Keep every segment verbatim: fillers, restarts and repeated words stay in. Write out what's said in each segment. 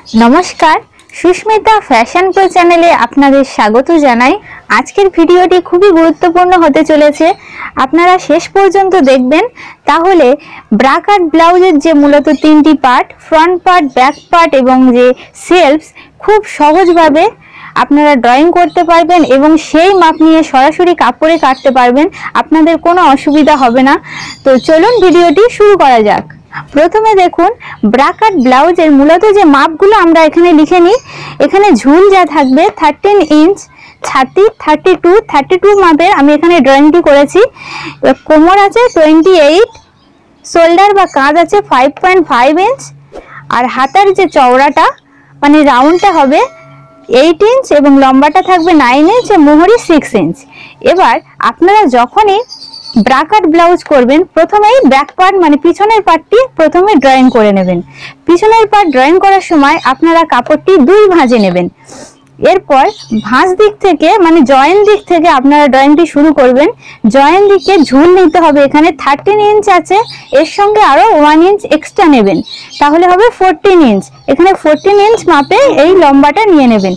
नमस्कार Sushmita fashion pro चैनेले आपनादेर स्वागत जानाई। आजकेर भिडियोटी खूबই गुरुत्वपूर्ण होते चलेছে, আপনারা শেষ পর্যন্ত দেখবেন। তাহলে ব্রা কাট ব্লাউজের যে মূলত তিনটি part, front part, back part এবং যে সেলফস, খুব সহজভাবে আপনারা ড্রয়িং করতে পারবেন এবং সেই মাপ নিয়ে সরাসরি কাপড়ে কাটতে পারবেন। আপনাদের কোনো অসুবিধা হবে না। তো চলুন ভিডিওটি শুরু করা যাক। প্রথমে দেখুন ব্রা কাট ব্লাউজের মূলত যে মাপগুলো আমরা এখানে লিখে নিই। এখানে ঝুল যা থাকবে থার্টিন ইঞ্চ, ছাতি থার্টি টু থার্টি টু মাপের আমি এখানে ড্রয়িংটি করেছি। কোমর আছে টোয়েন্টি এইট, শোল্ডার বা কাঁধ আছে ফাইভ পয়েন্ট ফাইভ ইঞ্চ, আর হাতার যে চওড়াটা মানে রাউন্ডটা হবে এইট ইঞ্চ এবং লম্বাটা থাকবে নাইন ইঞ্চ, মোহরি সিক্স ইঞ্চ। এবার আপনারা যখনই ব্রা কাট ব্লাউজ করবেন প্রথমেই ব্যাক পার্ট মানে পিছনের পার্টটি প্রথমে ড্রয়িং করে নেবেন। পিছনের পার্ট ড্রয়িং করার সময় আপনারা কাপড়টি দুই ভাঁজে নেবেন। এরপর ভাঁজ দিক থেকে মানে জয়েন দিক থেকে আপনারা ড্রয়িংটি শুরু করবেন। জয়েন দিকে ঝুল নিতে হবে, এখানে থার্টিন ইঞ্চ আছে, এর সঙ্গে আরো ওয়ান ইঞ্চ এক্সট্রা নেবেন, তাহলে হবে ফোরটিন ইঞ্চ। এখানে ফোরটিন ইঞ্চ মাপে এই লম্বাটা নিয়ে নেবেন।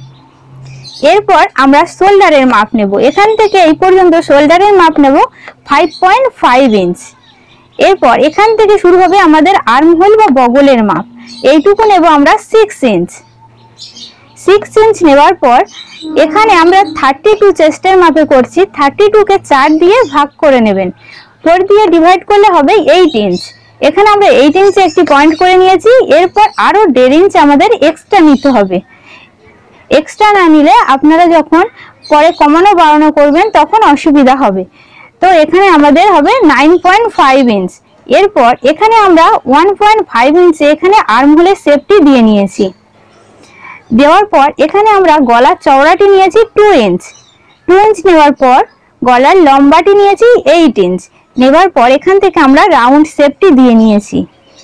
এরপর আমরা শোল্ডারের মাপ নেব। এখান থেকে এই পর্যন্ত শোল্ডারের মাপ নেব ফাইভ পয়েন্ট ফাইভ ইঞ্চ। এরপর এখান থেকে শুরু হবে আমাদের আর্মহোল বা বগলের মাপ, এইটুকু নেব আমরা সিক্স ইঞ্চ। সিক্স ইঞ্চ নেওয়ার পর এখানে আমরা থার্টি টু চেস্টের মাপে করছি, থার্টি টু কে চার দিয়ে ভাগ করে নেবেন, ফোর দিয়ে ডিভাইড করলে হবে এইট ইঞ্চ। এখানে আমরা এইট ইঞ্চে একটি পয়েন্ট করে নিয়েছি। এরপর আরো দেড় ইঞ্চ আমাদের এক্সট্রা নিতে হবে। এক্সট্রা না নিলে আপনারা যখন পরে কমানো বাড়ানো করবেন তখন অসুবিধা হবে। তো এখানে আমাদের হবে নাইন পয়েন্ট ফাইভ ইঞ্চ। এরপর এখানে আমরা ওয়ান পয়েন্ট ফাইভ ইঞ্চে এখানে আর্মহোলের শেপটি দিয়ে নিয়েছি। দেওয়ার পর এখানে আমরা গলার চওড়াটি নিয়েছি টু ইঞ্চ। টু ইঞ্চ নেওয়ার পর গলার লম্বাটি নিয়েছি এইট ইঞ্চ। নেওয়ার পর এখান থেকে আমরা রাউন্ড শেপটি দিয়ে নিয়েছি।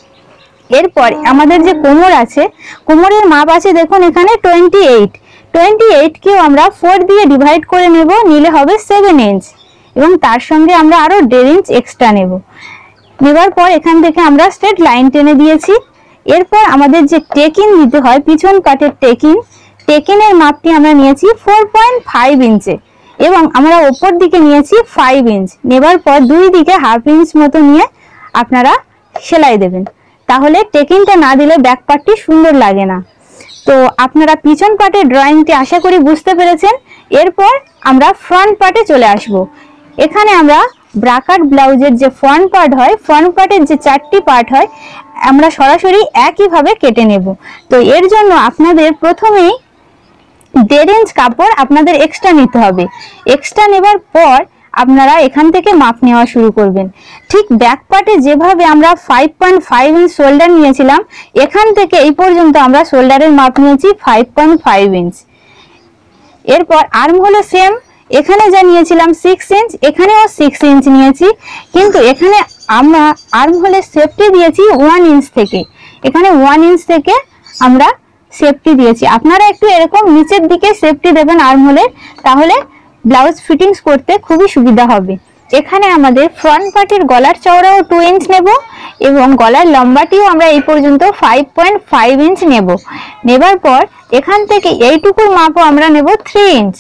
এরপর আমাদের যে কোমর আছে, কোমরের মাপ আছে দেখুন এখানে টোয়েন্টি এইট। টোয়েন্টি এইট কেও আমরা ফোর দিয়ে ডিভাইড করে নেব, নিলে হবে সেভেন ইঞ্চ এবং তার সঙ্গে আমরা আরো দেড় ইঞ্চ এক্সট্রা নেব। নেবার পর এখান থেকে আমরা স্ট্রেট লাইন টেনে দিয়েছি। এরপর আমাদের যে টেকিন দিতে হয়, পিছন পাটের টেকিন, টেকিনের মাপটি আমরা নিয়েছি ফোর পয়েন্ট ফাইভ ইঞ্চে এবং আমরা ওপর দিকে নিয়েছি ফাইভ ইঞ্চ। নেবার পর দুই দিকে হাফ ইঞ্চ মতো নিয়ে আপনারা সেলাই দেবেন, তাহলে টেকিনটা না দিলে ব্যাক পার্টটি সুন্দর লাগে না। তো আপনারা পিছন পার্টের ড্রয়িংটি আশা করি বুঝতে পেরেছেন। এরপর আমরা ফ্রন্ট পার্টে চলে আসব। এখানে আমরা ব্রা কাট ব্লাউজের যে ফ্রন্ট পার্ট হয়, ফ্রন্ট পার্টের যে চারটি পার্ট হয় আমরা সরাসরি একইভাবে কেটে নেব। তো এর জন্য আপনাদের প্রথমেই দেড় ইঞ্চ কাপড় আপনাদের এক্সট্রা নিতে হবে। এক্সট্রা নেবার পর আপনারা এখান থেকে মাপ নেওয়া শুরু করবেন। ঠিক ব্যাক পার্টে যেভাবে আমরা five point five inch shoulder নিয়েছিলাম, এখান থেকে এই পর্যন্ত আমরা শোল্ডারের মাপ নিয়েছি ফাইভ পয়েন্ট ফাইভ ইঞ্চ। এরপর আর্ম হলো সেম, এখানে যা নিয়েছিলাম সিক্স ইঞ্চ, এখানেও সিক্স ইঞ্চ নিয়েছি, কিন্তু এখানে আমরা আর্ম হোলের শেপটি দিয়েছি ওয়ান ইঞ্চ থেকে। এখানে ওয়ান ইঞ্চ থেকে আমরা শেপটি দিয়েছি। আপনারা একটু এরকম নিচের দিকে শেপটি দেবেন আর্ম হোলের, তাহলে ব্লাউজ ফিটিংস করতে খুবই সুবিধা হবে। এখানে আমাদের ফ্রন্ট পার্টের গলার চওড়াও টু ইঞ্চ নেব এবং গলার লম্বাটিও আমরা এই পর্যন্ত ফাইভ পয়েন্ট ফাইভ ইঞ্চ নেব। নেবার পর এখান থেকে এইটুকুর মাপও আমরা নেব থ্রি ইঞ্চ।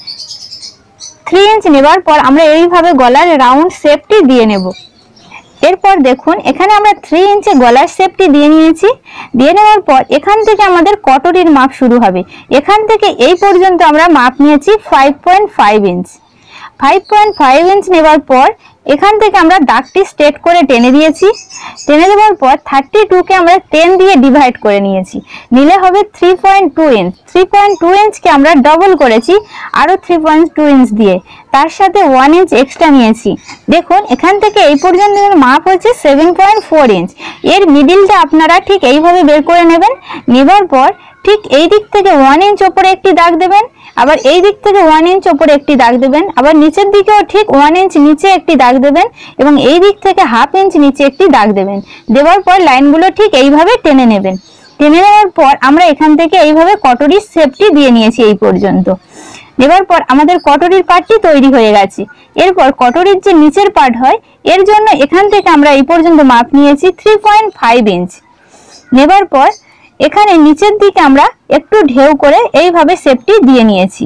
থ্রি ইঞ্চ নেবার পর আমরা এইভাবে গলার রাউন্ড শেপটি দিয়ে নেব। এরপর দেখুন এখানে আমরা থ্রি ইঞ্চে গলার শেপটি দিয়ে নিয়েছি। দিয়ে নেওয়ার পর এখান থেকে আমাদের কটরির মাপ শুরু হবে। এখান থেকে এই পর্যন্ত আমরা মাপ নিয়েছি five point five inch. Five point five inch নেওয়ার পর এখান থেকে আমরা দাগটি স্ট্রেট করে টেনে দিয়েছি। টেনে দেওয়ার পর থার্টি টু কে আমরা টেন দিয়ে ডিভাইড করে নিয়েছি, নিলে হবে three point two inch. Three point two ইঞ্চকে আমরা ডবল করেছি আরো থ্রি পয়েন্ট টু ইঞ্চ দিয়ে, তার সাথে ওয়ান ইঞ্চ এক্সট্রা নিয়েছি। দেখুন এখান থেকে এই পর্যন্ত মাপ হচ্ছে সেভেন পয়েন্ট ফোর ইঞ্চ। এর মিডিলটা আপনারা ঠিক এইভাবে বের করে নেবেন। নেবার পর ঠিক এই দিক থেকে ওয়ান ইঞ্চ ওপরে একটি দাগ দেবেন, আবার এই দিক থেকে ওয়ান ইঞ্চ ওপরে একটি দাগ দেবেন, আবার নিচের দিকেও ঠিক ওয়ান ইঞ্চ নিচে একটি দাগ দেবেন এবং এই দিক থেকে হাফ ইঞ্চ নিচে একটি দাগ দেবেন। দেওয়ার পর লাইনগুলো ঠিক এইভাবে টেনে নেবেন। টেনে নেওয়ার পর আমরা এখান থেকে এইভাবে কটরির শেপটি দিয়ে নিয়েছি এই পর্যন্ত। নেবার পর আমাদের কটরির পার্টটি তৈরি হয়ে গেছে। এরপর কটরির যে নিচের পার্ট হয় এর জন্য এখান থেকে আমরা এই পর্যন্ত মাপ নিয়েছি থ্রি পয়েন্ট ফাইভ ইঞ্চ। নেবার পর এখানে নিচের দিকে আমরা একটু ঢেউ করে এইভাবে শেপটি দিয়ে নিয়েছি।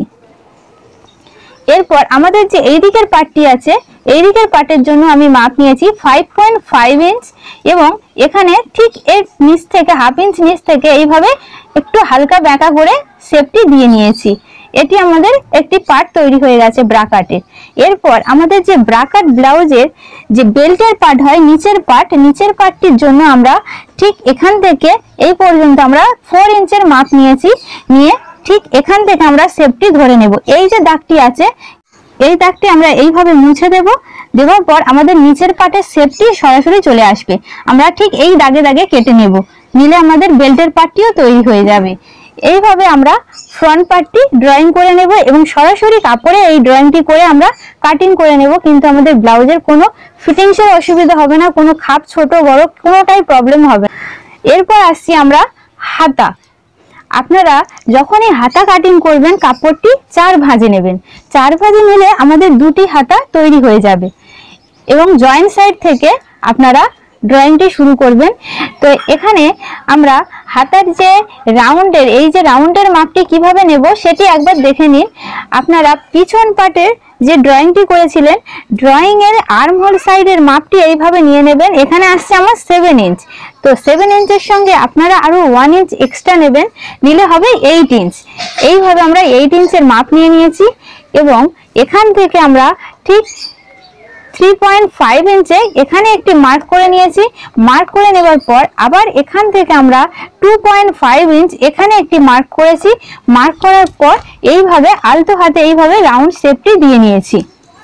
এরপর আমাদের যে এই দিকের পার্টটি আছে, এই দিকের পার্টের জন্য আমি মাপ নিয়েছি ফাইভ পয়েন্ট ফাইভ ইঞ্চ এবং এখানে ঠিক এর নিচ থেকে হাফ ইঞ্চ নিচ থেকে এইভাবে একটু হালকা বেঁকা করে শেপটি দিয়ে নিয়েছি। এটি আমাদের একটি পার্ট তৈরি হয়ে গেছে ব্রা কাটের। এরপর আমাদের যে ব্রা কাট ব্লাউজের যে বেল্টের পার্ট হয়, নিচের পার্ট, নিচের পার্টটির জন্য আমরা ঠিক এখান থেকে এই পর্যন্ত আমরা ফোর ইঞ্চের মাপ নিয়েছি। নিয়ে ঠিক এখান থেকে আমরা শেপটি ধরে নেব। এই যে দাগটি আছে, এই দাগটি আমরা এইভাবে মুছে দেব। দেওয়ার পর আমাদের নিচের পার্টের শেপটি সরাসরি চলে আসবে। আমরা ঠিক এই দাগে দাগে কেটে নেব, নিলে আমাদের বেল্টের পার্টটিও তৈরি হয়ে যাবে। এইভাবে আমরা ফ্রন্ট পার্টটি ড্রয়িং করে নেব এবং সরাসরি কাপড়ে এই ড্রয়িংটি করে আমরা কাটিং করে নেব। কিন্তু আমাদের ব্লাউজের কোনো ফিটিংসের অসুবিধা হবে না, কোনো খাপ ছোট বড় কোনোটাই প্রবলেম হবে না। এরপর আসছি আমরা হাতা। আপনারা যখনই হাতা কাটিং করবেন কাপড়টি চার ভাঁজে নেবেন। চার ভাঁজে নিলে আমাদের দুটি হাতা তৈরি হয়ে যাবে এবং জয়েন্ট সাইড থেকে আপনারা ড্রয়িংটি শুরু করবেন। তো এখানে আমরা হাতার যে রাউন্ডের এই যে রাউন্ডের মাপটি কিভাবে নেব সেটি একবার দেখে নিন। আপনারা পিছন পার্টের যে ড্রয়িংটি করেছিলেন, ড্রয়িং এর আর্ম হোল সাইডের মাপটি এইভাবে নিয়ে নেবেন। এখানে আসছে আমার সেভেন ইঞ্চ। তো সেভেন ইঞ্চের সঙ্গে আপনারা আরো ওয়ান ইঞ্চ এক্সট্রা নেবেন, নিলে হবে এইট ইঞ্চ। এইভাবে আমরা এইট ইঞ্চের মাপ নিয়ে নিয়েছি এবং এখান থেকে আমরা ঠিক থ্রি পয়েন্ট ফাইভ ইঞ্চে এখানে একটি মার্ক করে নিয়েছি। মার্ক করে নেবার পর আবার এখান থেকে আমরা টু পয়েন্ট ফাইভ ইঞ্চ এখানে একটি মার্ক করেছি। মার্ক করার পর এইভাবে আলতো হাতে এইভাবে রাউন্ড শেপটি দিয়ে নিয়েছি।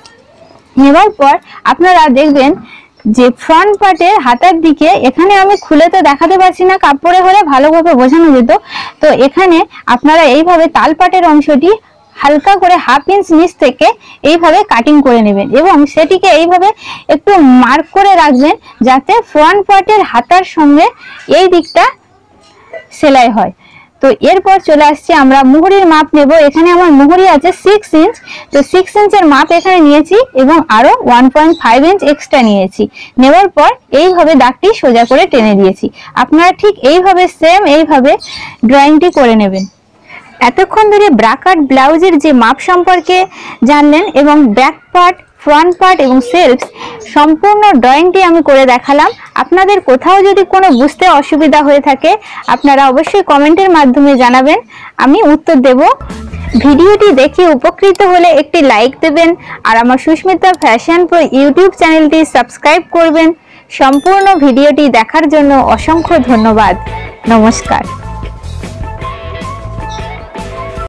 নেবার পর আপনারা দেখবেন যে ফ্রন্ট পার্টের হাতার দিকে, এখানে আমি খুলে তো দেখাতে পারছি না, কাপড়ে হলে ভালোভাবে বোঝানো যেত। তো এখানে আপনারা এইভাবে তাল পাটের অংশটি হালকা করে হাফ ইঞ্চ নিচ থেকে এইভাবে কাটিং করে নেবেন এবং সেটিকে এইভাবে একটু মার্ক করে রাখবেন যাতে ফ্রন্ট পার্টের হাতার সঙ্গে এই দিকটা সেলাই হয়। তো এরপর চলে আসছে আমরা মুহুরির মাপ নেব। এখানে আমার মুহুরি আছে সিক্স ইঞ্চ। তো সিক্স ইঞ্চের মাপ এখানে নিয়েছি এবং আরো one point five inch extra নিয়েছি। নেওয়ার পর এইভাবে দাগটি সোজা করে টেনে দিয়েছি। আপনারা ঠিক এইভাবে সেম এইভাবে ড্রয়িংটি করে নেবেন। এতক্ষণ ধরে ব্রা কাট ব্লাউজের যে মাপ সম্পর্কে জানলেন এবং ব্যাক পার্ট, ফ্রন্ট পার্ট এবং সেলফ সম্পূর্ণ ড্রয়িংটি আমি করে দেখালাম। আপনাদের কোথাও যদি কোনো বুঝতে অসুবিধা হয়ে থাকে আপনারা অবশ্যই কমেন্টের মাধ্যমে জানাবেন, আমি উত্তর দেব। ভিডিওটি দেখে উপকৃত হলে একটি লাইক দেবেন আর আমার সুস্মিতা ফ্যাশন প্রো ইউটিউব চ্যানেলটি সাবস্ক্রাইব করবেন। সম্পূর্ণ ভিডিওটি দেখার জন্য অসংখ্য ধন্যবাদ। নমস্কার।